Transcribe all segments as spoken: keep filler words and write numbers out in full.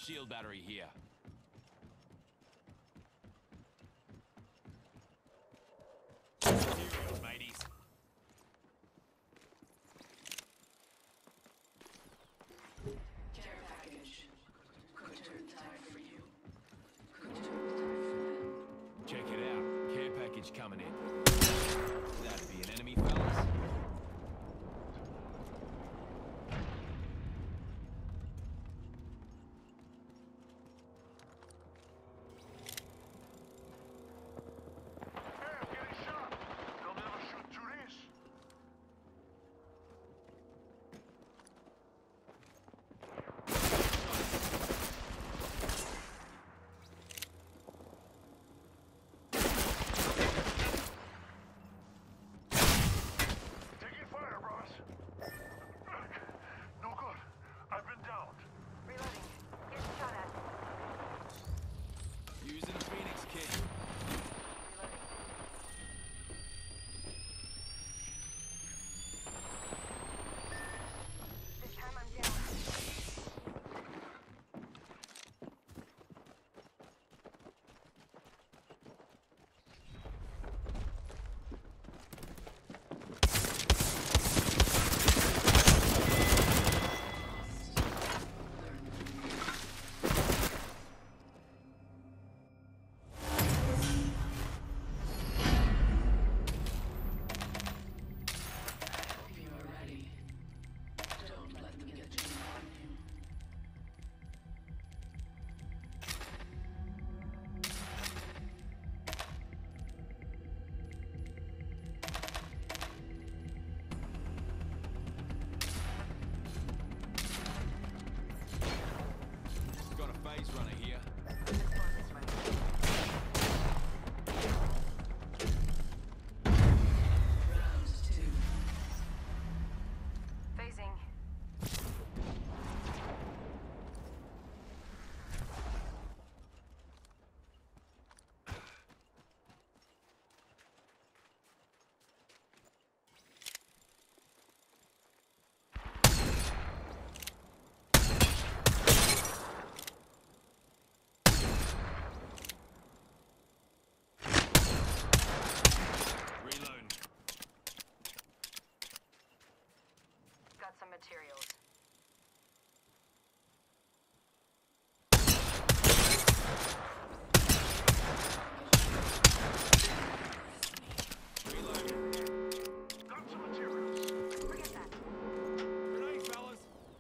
Shield battery here. Materials, mateys. Care package. Could turn tide for you. Could turn tide for them. Check it out. Care package coming in. That'd be an enemy, fellas. Runner here. Round two. Phasing. Got some materials. Got some materials. Forget that. Grenade, fellas.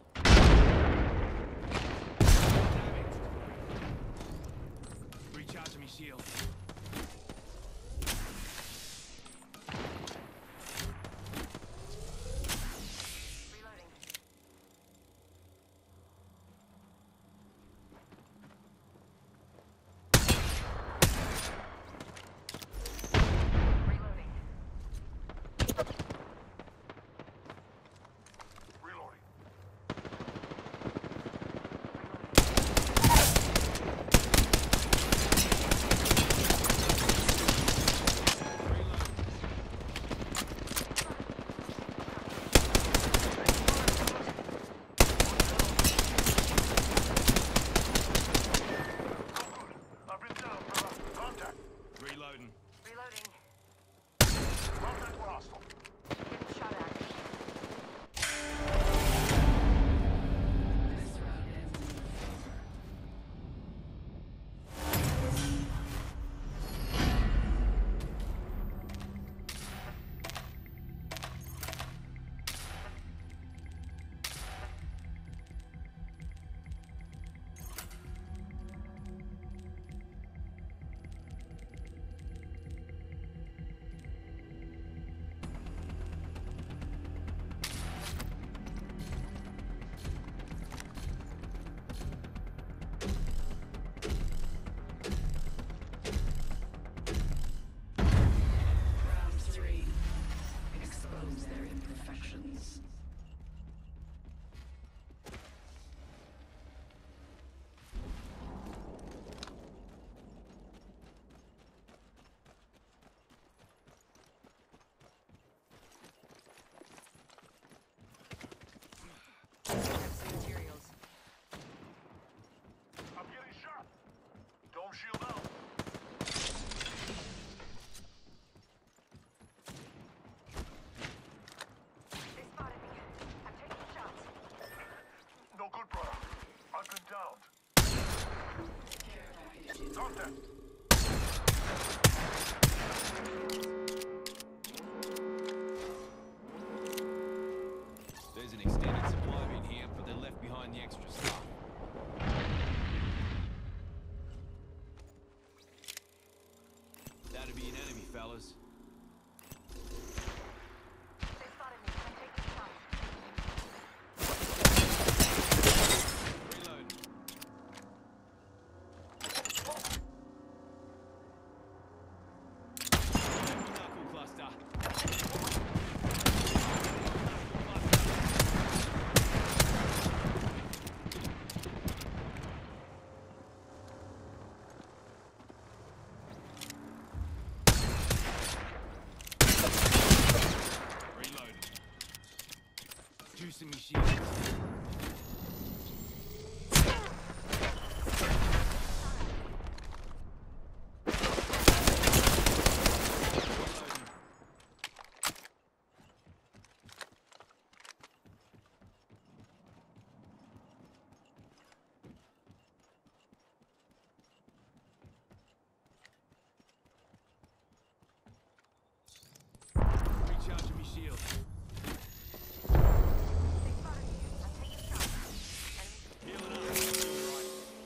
Damage. Recharging me shield. contact. There's an extended supply bin here, but they left behind the extra stuff. That'd be an enemy, fellas. They spotted me. I'm taking shots. Reload. Knuckle cluster. Reload. Juicing me shields. Recharging me shields. They spotted me. I'm taking shots. Enemy Healing up. Doing right.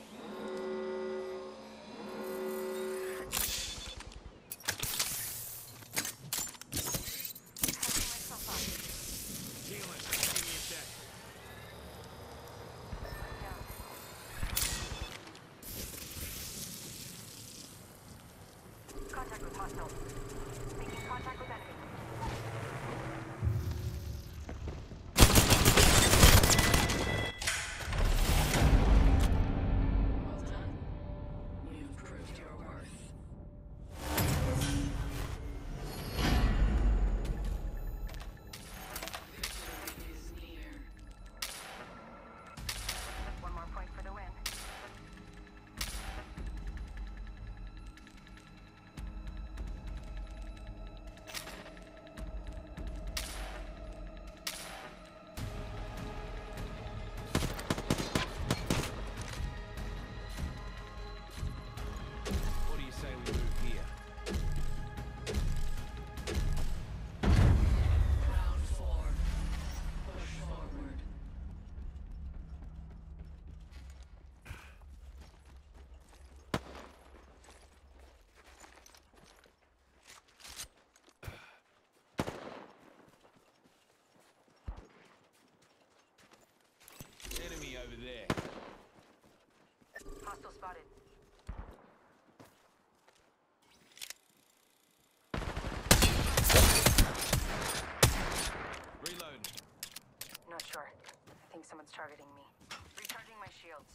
patching myself up. Healing. Give me a sec. Down. Contact with hostile. Making contact with enemy. Well done. You've proved your worth. Victory is near. One more point for the win. What do you say we move here? Round four. Push forward. Enemy over there. Hostile spotted. Reload. Not sure. I think someone's targeting me. Recharging my shields.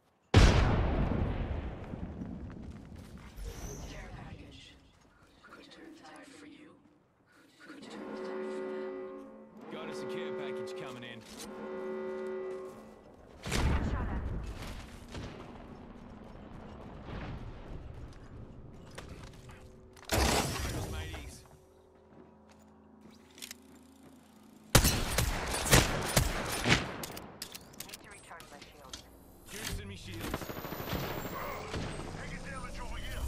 Care package. Could turn tide for you. Could turn tide for them. Got us a care package coming in. Shot at. Thanks, mateys. Need to recharge my shields. Juicing me shields. Taking damage over here.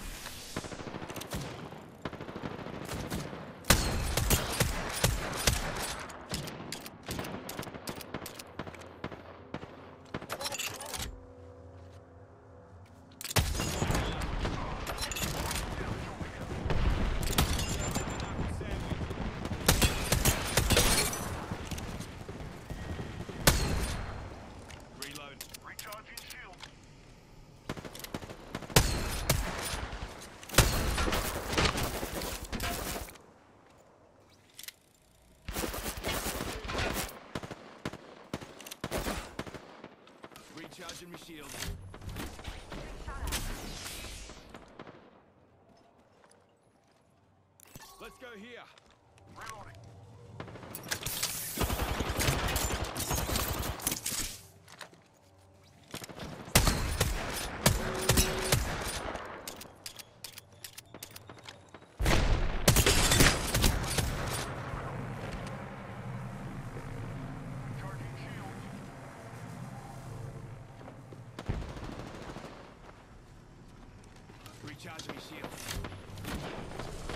Reload. Recharging shield. Recharging me shields. Shot at. Let's go here. Reloading. Charging shield. Recharging shield.